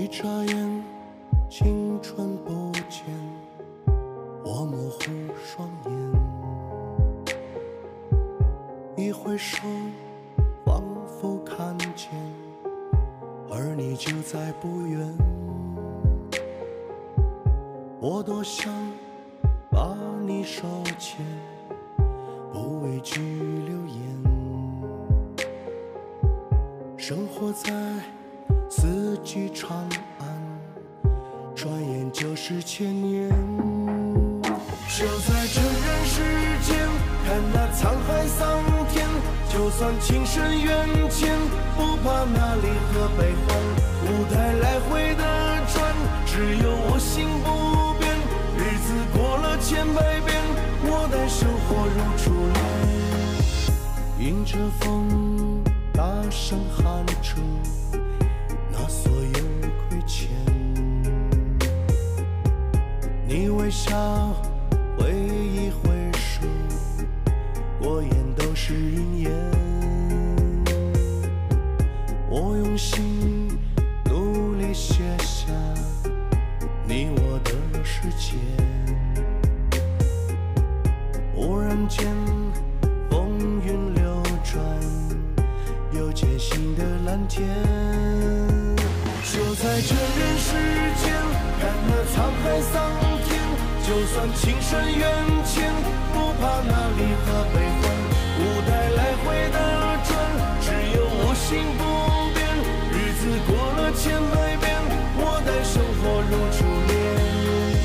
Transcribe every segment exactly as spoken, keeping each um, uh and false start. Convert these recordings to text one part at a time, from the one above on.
眨眼，青春不见，我模糊双眼。一回首，仿佛看见，而你就在不远。我多想把你手牵，不畏惧流言。生活在四季长安，转眼就是千年。就在这人世间，看那沧海桑田，就算情深缘浅，不怕那离合悲欢。舞台来回的转，只有我心不变。日子过了千百遍，我待生活如初恋。迎着风，大声喊出那所有亏欠。你微笑，挥一挥手，过眼都是云烟。我用心努力写下你我的世界。忽然间，风云流转，有艰辛的蓝天。就在这人世间，看那沧海桑田，就算情深缘浅，不怕那离合悲欢。舞台来回的转，只有我心不变。日子过了千百遍，我待生活如初恋。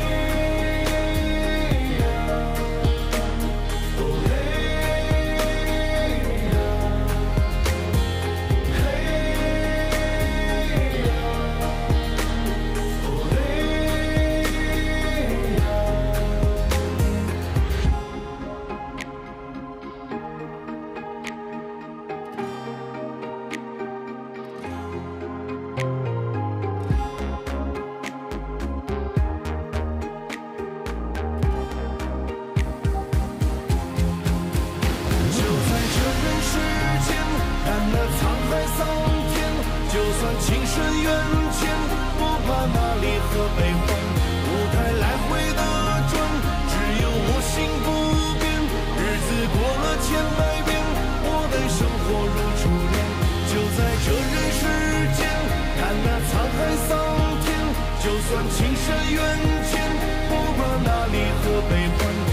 就算情深缘浅，不怕那离合悲欢。舞台来回的转，只有我心不变。日子过了千百遍，我待生活如初恋。就在这人世间，看那沧海桑田，就算情深缘浅，不怕那离合悲欢。